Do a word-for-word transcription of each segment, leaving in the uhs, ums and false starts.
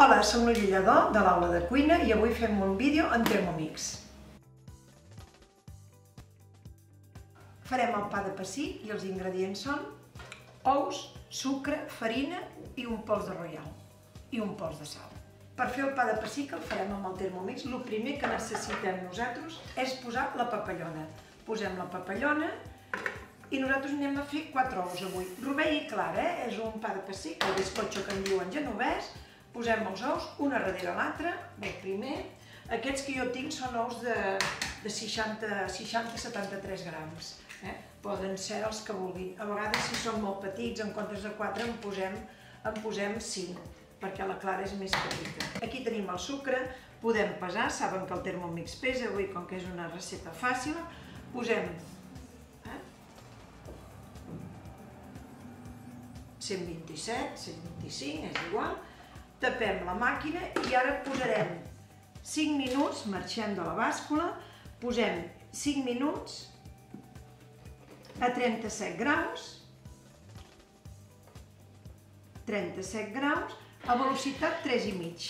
Hola, som la Lillador de l'aula de cuina i avui fem un vídeo en Thermomix. Farem el pa de pessic i els ingredients són ous, sucre, farina i un pols de royal i un pols de sal. Per fer el pa de pessic el farem amb el Thermomix. El primer que necessitem nosaltres és posar la papallona. Posem la papallona i nosaltres anem a fer quatre ous avui. Rovell i clar, eh? És un pa de pessic, el bizcocho que en diuen genovès. Posem els ous, una darrere l'altra, el primer. Aquests que jo tinc són ous de seixanta a setanta-tres grams. Poden ser els que vulguin. A vegades, si són molt petits, en comptes de quatre en posem cinc, perquè la clara és més petita. Aquí tenim el sucre, podem pesar, saben que el Thermomix pesa, avui com que és una recepta fàcil, posem cent vint-i-set, cent vint-i-cinc, és igual. Tapem la màquina i ara posarem cinc minuts, marxem de la bàscula, posem cinc minuts a trenta-set graus, trenta-set graus, a velocitat tres i mig.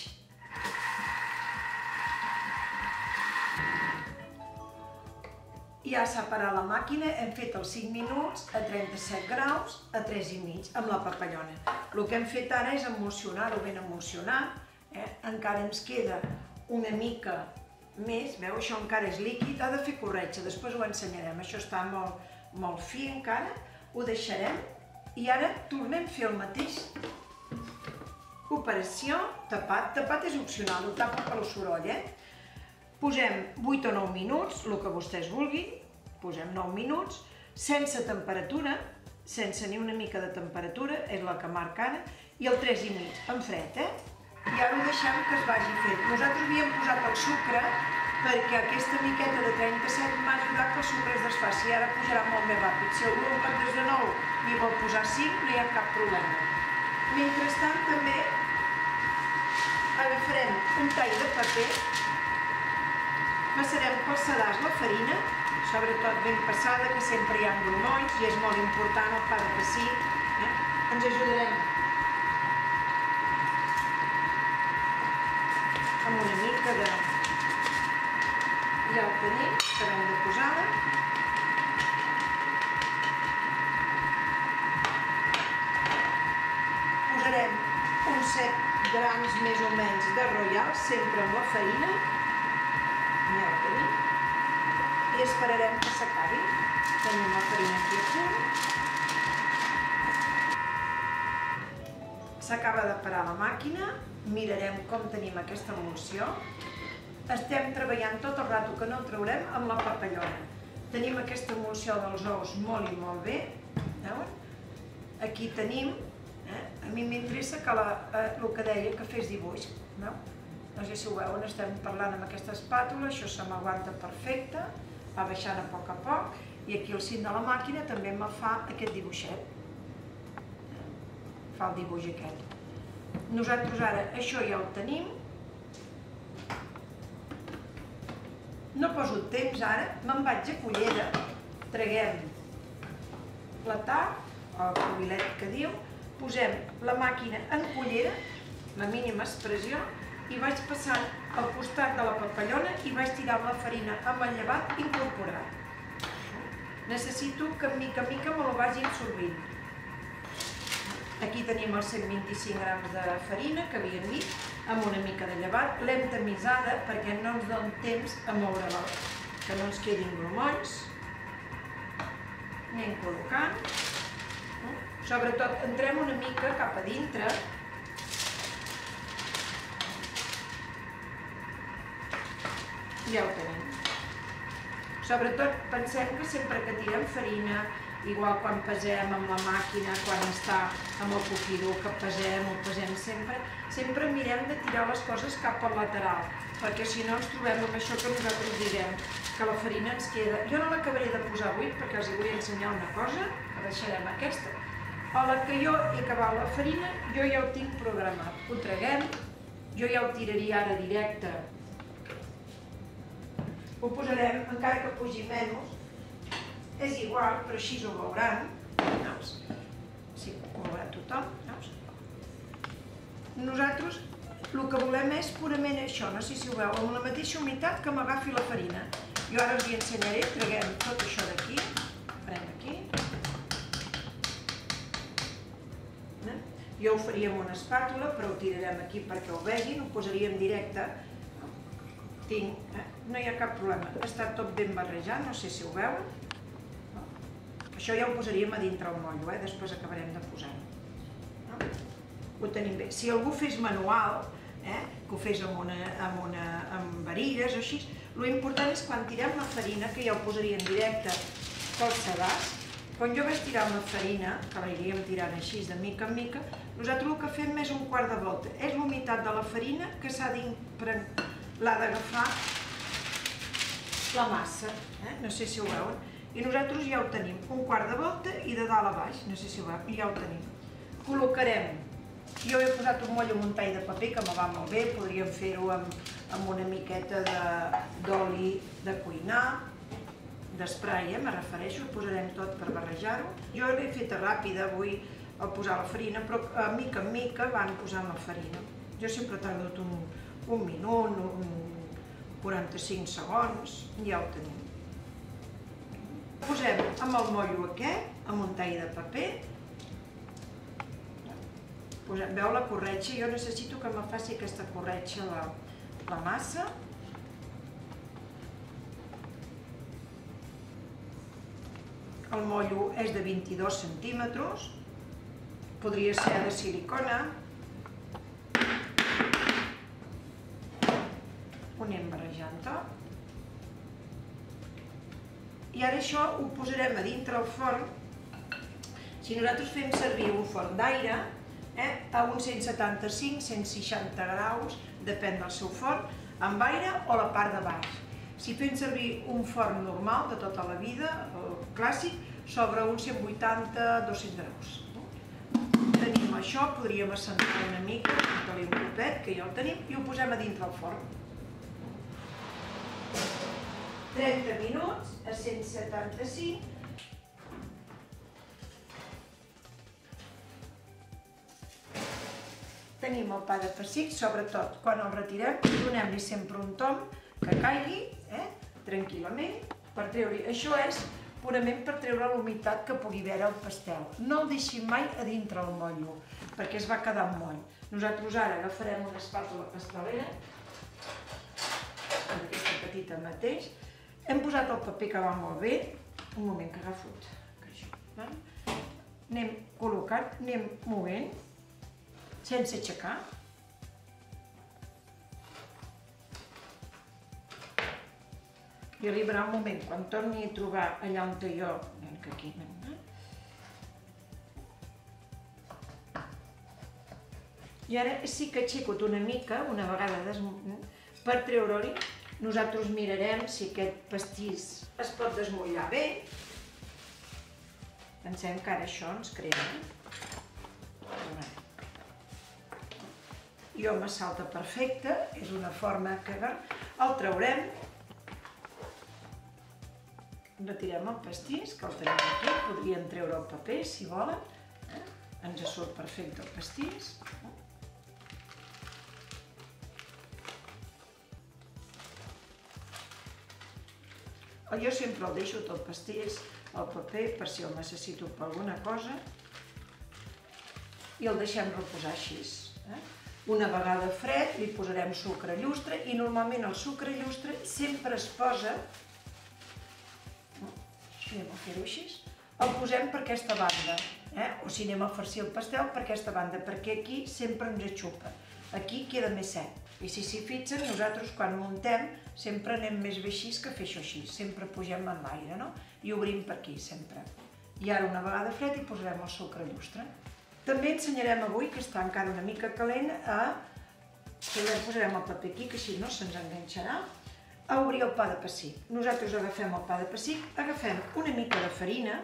Ja s'ha parat la màquina, hem fet els cinc minuts a trenta-set graus a tres i mig amb la papallona. El que hem fet ara és emulsionar-ho ben emulsionat, encara ens queda una mica més, veu, això encara és líquid, ha de fer corretja, després ho ensenyarem, això està molt fi encara, ho deixarem i ara tornem a fer el mateix. Operació tapat, tapat és opcional, ho tapa pel soroll, eh? Posem vuit o nou minuts, el que vostès vulguin, posem nou minuts, sense temperatura, sense ni una mica de temperatura, és la que marca ara, i el tres i mig, en fred, eh? I ara ho deixem que es vagi fent. Nosaltres havíem posat el sucre perquè aquesta miqueta de trenta-set m'ha ajudat que el sucre es desfaci, i ara posarà molt més ràpid. Si algú en comptes de nou n'hi vol posar cinc, no hi ha cap problema. Mentrestant, també agafarem un tall de paper, passarem pel sedàs la farina, sobretot ben passada, que sempre hi ha grumolls i és molt important el pa de pessic. Ens ajudarem amb una mica de... Ja ho tenim, acabem de posar-la. Posarem uns set grams més o menys de royal, sempre amb la farina. Ja ho tenim. I esperarem que s'acabi. Tenim la farina aquí a punt. S'acaba de parar la màquina. Mirarem com tenim aquesta emulsió. Estem treballant tot el rato que no el traurem amb la papallona. Tenim aquesta emulsió dels ous molt i molt bé. Aquí tenim. A mi m'interessa el que deia, que fes dibuix. No sé si ho veuen, estem parlant amb aquesta espàtula, això se m'aguanta perfecte, va baixant a poc a poc, i aquí al cim de la màquina també me fa aquest dibuixet. Fa el dibuix aquest. Nosaltres ara això ja ho tenim. No poso temps ara, me'n vaig a cullera, traguem la tap, o el cubilet que diu, posem la màquina en cullera, la mínima expressió, i vaig passant al costat de la papallona i vaig tirar la farina amb el llevat incorporat. Necessito que mica en mica me la vagi absorbint. Aquí tenim els cent vint-i-cinc grams de farina que havíem dit, amb una mica de llevat. L'hem tamisada perquè no ens dona temps a moure-la, que no ens quedin grumolls. Anem col·locant. Sobretot entrem una mica cap a dintre. Ja ho tenim. Sobretot pensem que sempre que tirem farina, igual quan pesem amb la màquina, quan està amb el coquidor que pesem, ho pesem sempre, sempre mirem de tirar les coses cap al lateral, perquè si no ens trobem amb això que nosaltres direm, que la farina ens queda. Jo no l'acabaré de posar avui perquè els vull ensenyar una cosa, que deixarem aquesta. A la que jo he acabat la farina, jo ja ho tinc programat. Ho traguem, jo ja ho tiraria ara directe. Ho posarem, encara que pugi menys, és igual, però així ho veuran. Sí, ho veurà tothom. Nosaltres el que volem és purament això, no sé si ho veu, amb la mateixa humitat que m'agafi la farina. Jo ara us hi ensenyaré, traguem tot això d'aquí, prenc aquí. Jo ho faria amb una espàtula, però ho tirarem aquí perquè ho vegin, ho posaríem directe. Tinc, no hi ha cap problema, està tot ben barrejat, no sé si ho veuen. Això ja ho posaríem a dintre el mollo, després acabarem de posar-ho. Ho tenim bé. Si algú fes manual, que ho fes amb varilles o així, l'important és quan tirem la farina, que ja ho posaríem directe pel sedàs. Quan jo vaig tirar la farina, que la iríem tirant així de mica en mica, nosaltres el que fem és un quart de volta. És l'humitat de la farina que s'ha d'agafar la massa, no sé si ho veuen. I nosaltres ja ho tenim, un quart de volta i de dalt a baix, no sé si ho veuen, ja ho tenim. Col·locarem, jo he posat un moll amb un tall de paper que me va molt bé, podríem fer-ho amb una miqueta d'oli de cuinar, d'esprai, me refereixo, ho posarem tot per barrejar-ho. Jo l'he feta ràpida avui al posar la farina, però a mica en mica van posant la farina. Jo sempre he tardat un minut, quaranta-cinc segons, i ja ho tenim. Ho posem amb el mollo aquest, amb un tall de paper. Veu la corretxa? Jo necessito que me faci aquesta corretxa la massa. El mollo és de vint-i-dos centímetres, podria ser de silicona. Ho anem barrejant tot. I ara això ho posarem a dintre el forn. Si nosaltres fem servir un forn d'aire, a uns cent setanta-cinc a cent seixanta graus, depèn del seu forn, amb aire o la part de baix. Si fem servir un forn normal de tota la vida, el clàssic, sobre uns cent vuitanta a dos-cents graus. Tenim això, podríem assentar una mica, un copet, que ja el tenim, i ho posem a dintre el forn. trenta minuts a cent setanta-cinc. Tenim el pa de pessic, sobretot quan el retirem, donem-li sempre un tom que caigui, tranquil·lament, per treure-hi. Això és purament per treure la humitat que pugui haver al pastel. No el deixin mai a dintre el mollo, perquè es va quedar amb moll. Nosaltres ara agafarem una espàtula pastelera, amb aquesta petita mateix. Hem posat el paper que va molt bé. Un moment que agafo això. Anem col·locant, anem movent, sense aixecar. I arribarà un moment, quan torni a trobar allà on jo... aquí... I ara sí que aixeco una mica, una vegada per treure-hi. Nosaltres mirarem si aquest pastís es pot desmollar bé. Pensem que ara això ens crea. Jo me salta perfecte, és una forma que el traurem. Retirem el pastís, que el tenim aquí. Podríem treure el paper, si volen. Ens surt perfecte el pastís. Jo sempre el deixo tot pastís, el paper, per si el necessito per alguna cosa, i el deixem reposar així. Una vegada fred li posarem sucre llustre, i normalment el sucre llustre sempre es posa, anem a fer-ho així, el posem per aquesta banda, o si anem a farcir el pastel per aquesta banda, perquè aquí sempre ens aixupa, aquí queda més sec. I si s'hi fixen, nosaltres quan muntem sempre anem més bé així que fer això així, sempre pugem en l'aire, no? I obrim per aquí, sempre. I ara, una vegada fred, hi posarem el sucre llustre. També ensenyarem avui, que està encara una mica calent, a... També posarem el paper aquí, que així no se'ns enganxarà, a obrir el pa de pessic. Nosaltres agafem el pa de pessic, agafem una mica de farina,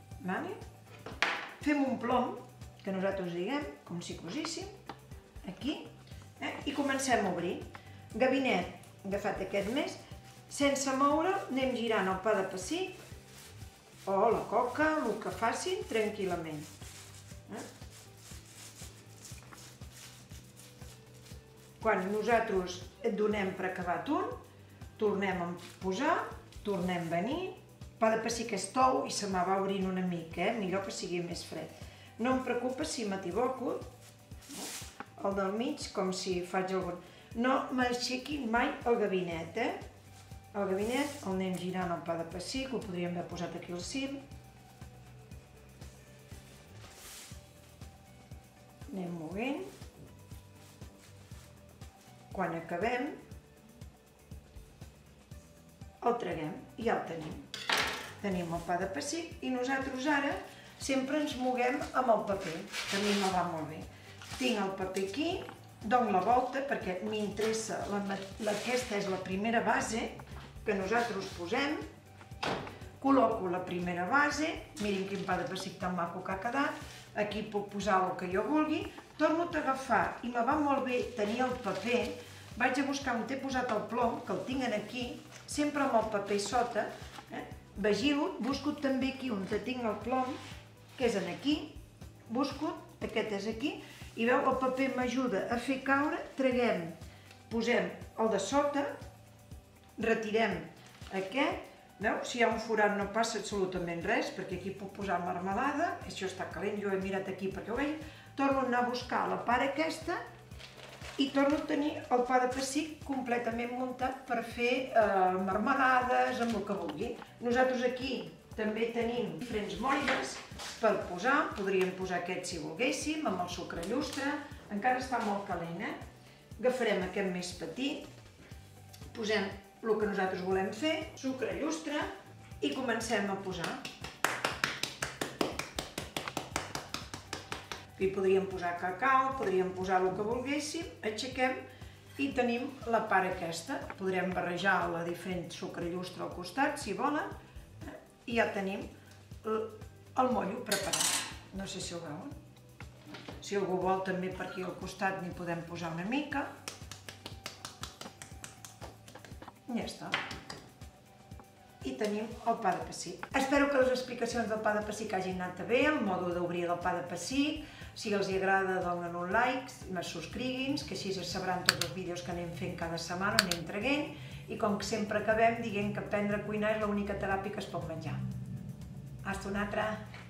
fem un plom, que nosaltres diguem, com si cosíssim, aquí, i comencem a obrir. Gabinet, agafat aquest més, sense moure, anem girant el pa de pessic o la coca, el que facin, tranquil·lament. Quan nosaltres donem per acabat un, tornem a posar, tornem a venir. El pa de pessic és tou i se me va obrint una mica, eh? Millor que sigui més fred. No em preocupa si m'equivoco, el del mig, com si faig algun... No m'aixequin mai el gabinet, eh? El gabinet el anem girant el pa de pessic, ho podríem haver posat aquí al cim. Anem movent. Quan acabem, el traguem i ja el tenim. Tenim el pa de pessic i nosaltres ara sempre ens moguem amb el paper, que a mi me va molt bé. Tinc el paper aquí, dono la volta perquè m'interessa, aquesta és la primera base que nosaltres posem, col·loco la primera base, mirin quin pa de pessic tan maco que ha quedat, aquí puc posar el que jo vulgui, torno a agafar i me va molt bé tenir el paper, vaig a buscar on he posat el plom, que el tinc aquí, sempre amb el paper sota, eh? Vigilo, busco també aquí on tinc el plom, que és aquí, busco, aquest és aquí, i veu, el paper m'ajuda a fer caure, traguem, posem el de sota, retirem aquest, veu, si hi ha un forat no passa absolutament res, perquè aquí puc posar marmelada, això està calent, jo he mirat aquí perquè ho veig, torno a anar a buscar la part aquesta i torno a tenir el pa de pessic completament muntat per fer eh, marmelades, amb el que vulgui. Nosaltres aquí també tenim diferents motlles per posar, podríem posar aquest si volguéssim, amb el sucre llustre, encara està molt calent, eh? Agafarem aquest més petit, posem el que nosaltres volem fer, sucre llustre, i comencem a posar. Aquí podríem posar cacau, podríem posar el que volguéssim, aixequem i tenim la part aquesta. Podrem barrejar la diferent sucre llustre al costat, si volen, i ja tenim el mollo preparat. No sé si ho veuen. Si algú vol també per aquí al costat n'hi podem posar una mica. I ja està. I tenim el pa de pessic. Espero que les explicacions del pa de pessic hagin anat bé, el mode d'obrir del pa de pessic. Si els agrada, donen un like, subscriguin, que així es sabran tots els vídeos que anem fent cada setmana, anem traguent, i com que sempre acabem dient que aprendre a cuinar és l'única teràpia que es pot menjar. Hasta una altra!